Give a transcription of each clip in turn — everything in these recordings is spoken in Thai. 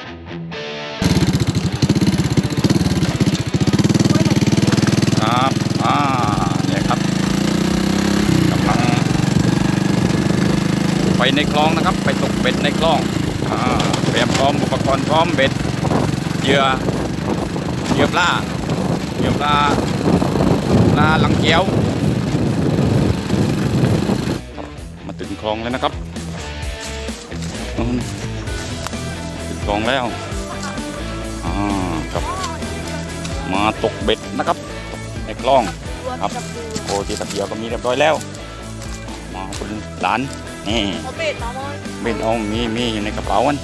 ครับเนี่ยครับกำลังไปในคลองนะครับไปตกเบ็ดในคลองเตรียมพร้อมอุปกรณ์พร้อมเบ็ดเหยื่อปลาหลังเกี้ยวมาถึงคลองแล้วนะครับถึงคลองแล้วครับมาตกเบ็ดนะครับในคลองครับโคที่ตะเกียบก็มีเรียบร้อยแล้วมาคุณหลานนี่เบ็ดเอามีอยู่ในกระเป๋ามัน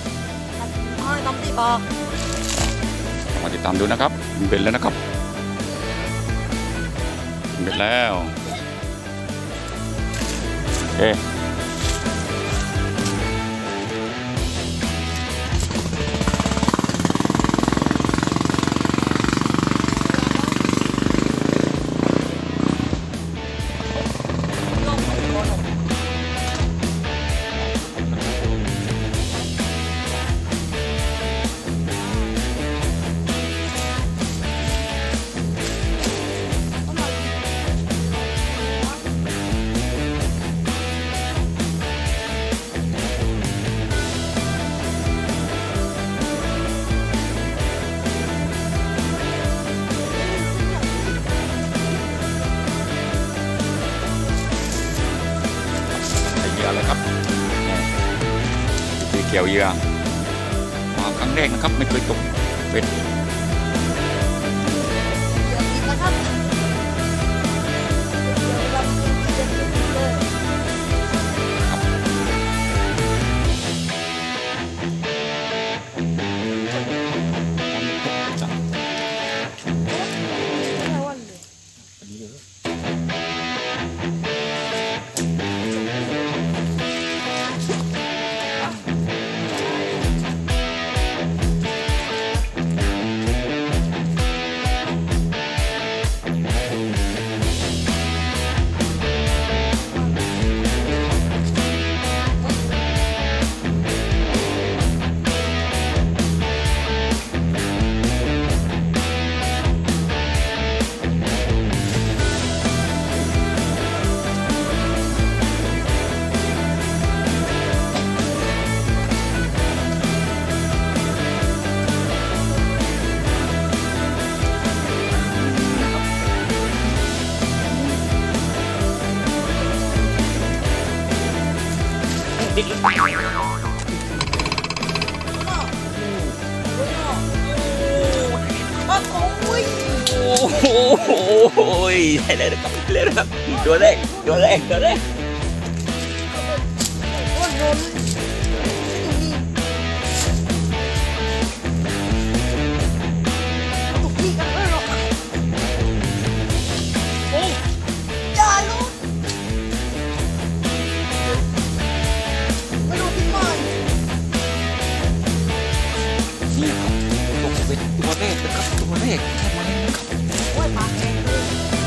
มาติดตามดูนะครับเบ็ดแล้วนะครับเบ็ดแล้วโอเคเลยครับคือเกี่ยวเหยื่อมาครั้งแรกนะครับไม่เคยตกเบ็ดโอ้ยได้เลยนะครับเลยนะครับตัวแรกตัวแรกใช่ไหมโอ้ยปากแข็งเลย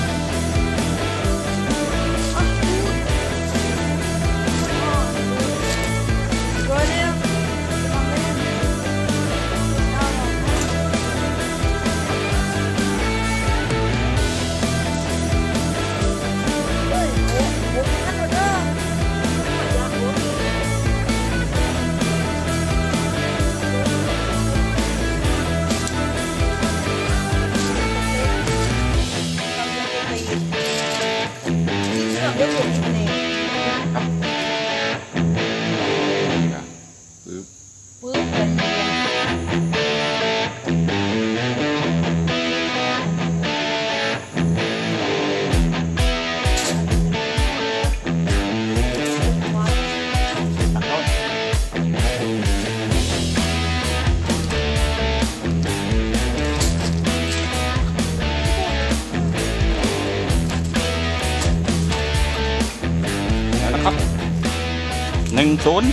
1-0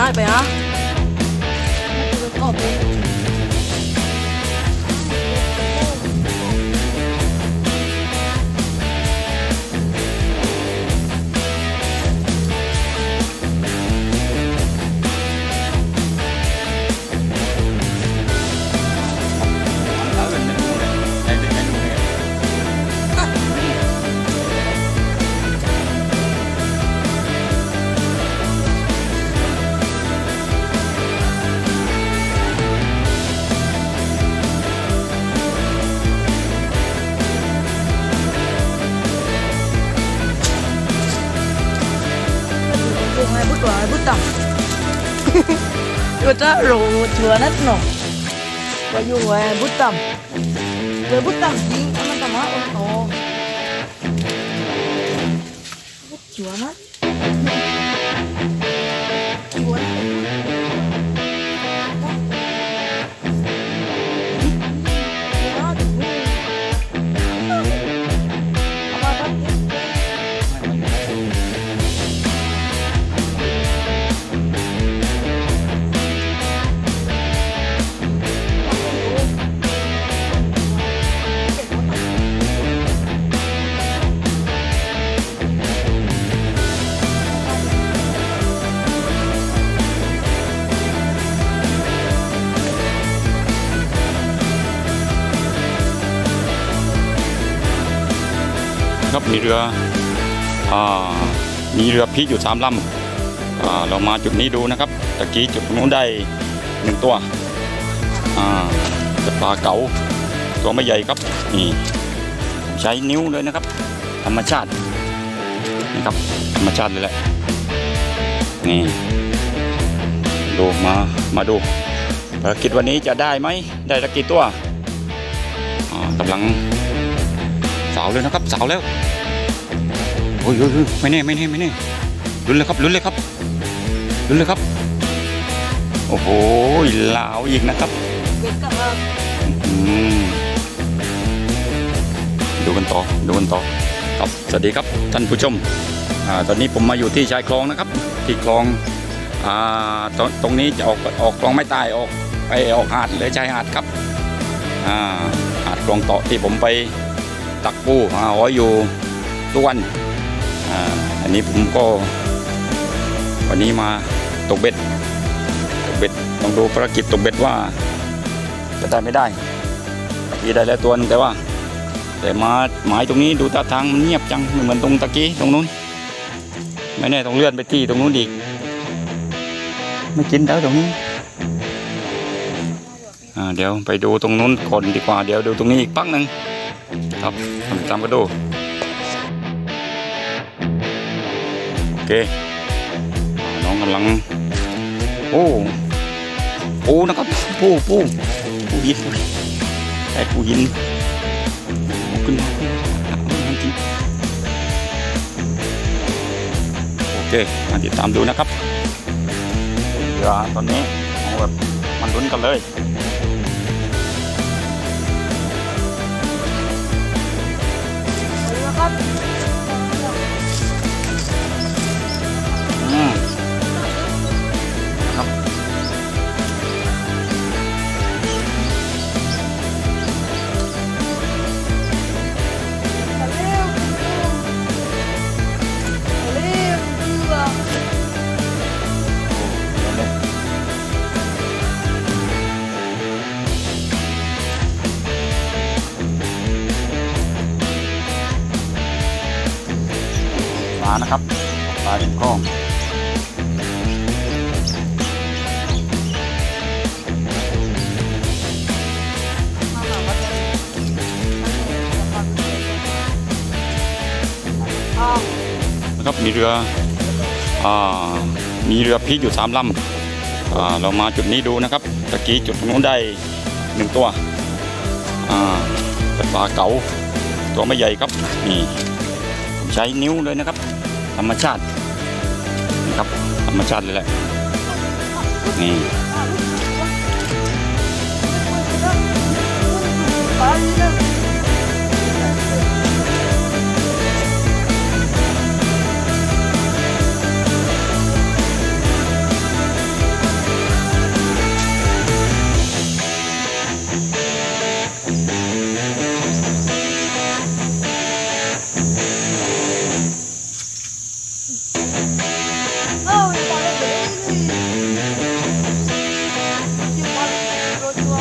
ไปฮะออกไปbút tầm rồi ta rủ chừa nát nổ và dùng bút tầm với bút tầm dính nó tầm á ôn tổ bút chừa nát ครับมีเรือพีอยู่3 ลำเรามาจุดนี้ดูนะครับตะกี้จุดนู้นได้1 ตัวปลาเก๋าตัวไม่ใหญ่ครับนี่ใช้นิ้วเลยนะครับธรรมชาตินะครับธรรมชาติเลยแหละนี่ดูมาดูภารกิจวันนี้จะได้ไหมได้ตะกี้ตัวกำลังสาวเลยนะครับสาวแล้วโอ้ยไม่แน่ลุ้นเลยครับโอ้โหลาวอีกนะครับดูกันต่อครับสวัสดีครับท่านผู้ชมตอนนี้ผมมาอยู่ที่ชายคลองนะครับที่คลองตรงนี้จะออกคลองไม่ใต้ออกหาดเลยชายหาดครับหาดคลองต่อที่ผมไปตักปูหาหอยอยู่ทุกวันอันนี้ผมก็วันนี้มาตกเบ็ดลองดูภารกิจตกเบ็ดว่าจะได้ไม่ได้ตะกี้ได้แล้วตัวนึงแต่มาหมายตรงนี้ดูท่าทางมันเงียบจังไม่เหมือนตรงตะกี้ตรงนู้นไม่แน่ต้องเลื่อนไปที่ตรงนู้นอีกไม่กินแล้วตรงนี้เดี๋ยวไปดูตรงนู้นก่อนดีกว่าเดี๋ยวดูตรงนี้อีกปักหนึ่งครับตามกันดูโอเคน้องกำลังปูนะครับปูยินไอ้ปูยินขึ้นมาโอเคมาติดตามดูนะครับเดี๋ยวตอนนี้เอาแบบมันลุ้นกันเลยครับนะครับปลาดินกล้องนะครับมีเรือพีอยู่3 ลำเรามาจุดนี้ดูนะครับตะกี้จุดนู้นได้1 ตัวปลาเก๋าตัวไม่ใหญ่ครับนี่ใช้นิ้วเลยนะครับธรรมชาตินะครับธรรมชาติเลยแหละนี่ Oh, yang paling gede ini. Yang paling dua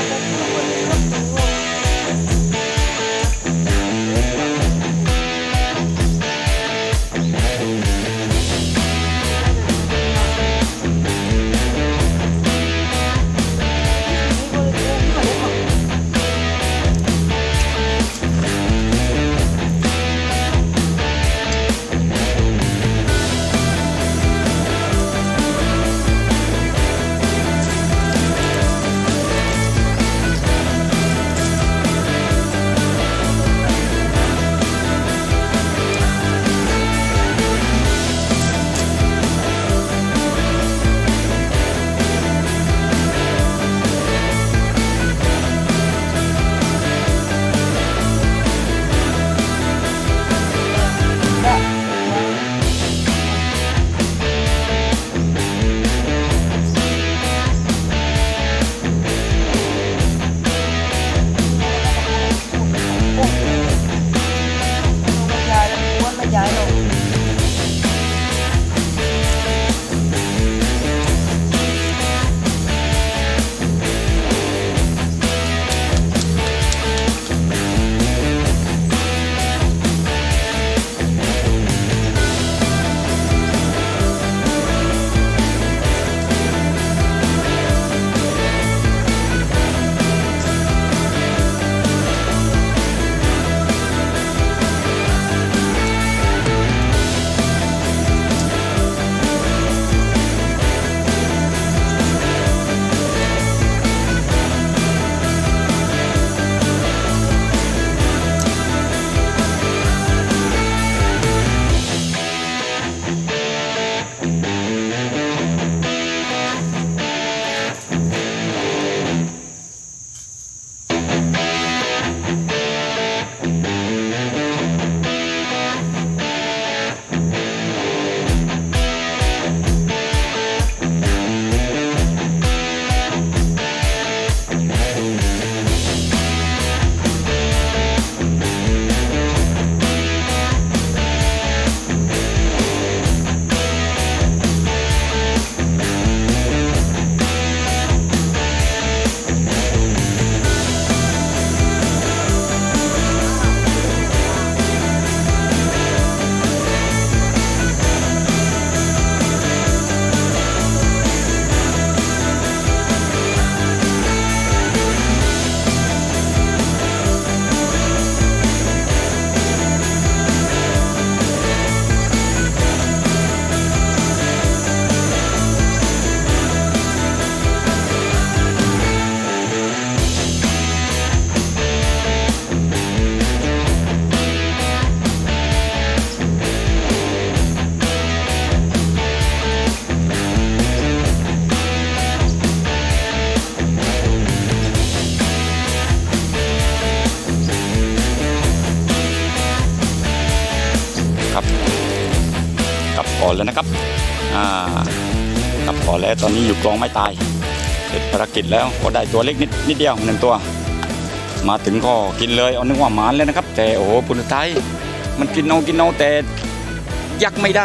ก่อนแล้วนะครับกลับก่อนแล้วตอนนี้อยู่กองไม้ตายเสร็จภารกิจแล้วก็ได้ตัวเล็กนิดเดียว1ตัวมาถึงก็กินเลยเอานึกว่าหมานแล้วนะครับแต่โอ้โหปุณไทยมันกินเอาแต่ยักไม่ได้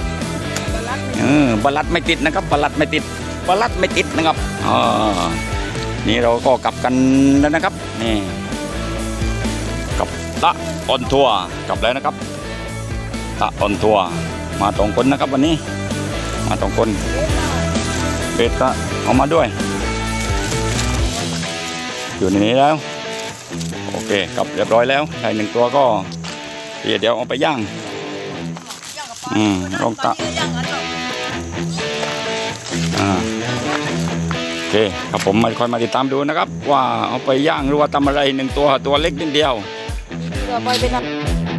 บาลัดไม่ติดนะครับบาลัดไม่ติดนะครับนี่เราก็กลับกันแล้วนะครับนี่กับตะออนทัวร์กลับแล้วนะครับตะออนทัวร์มาตรงคนนะครับวันนี้มาตรงคนเบสก็เอามาด้วยอยู่ในนี้แล้วโอเคกลับเรียบร้อยแล้วได้1ตัวก็เดี๋ยวเอาไปย่างลองตะโอเคครับผมมาคอยมาติดตามดูนะครับว่าเอาไปย่างหรือว่าทำอะไร1ตัวเล็กนิดเดียวไปเป็น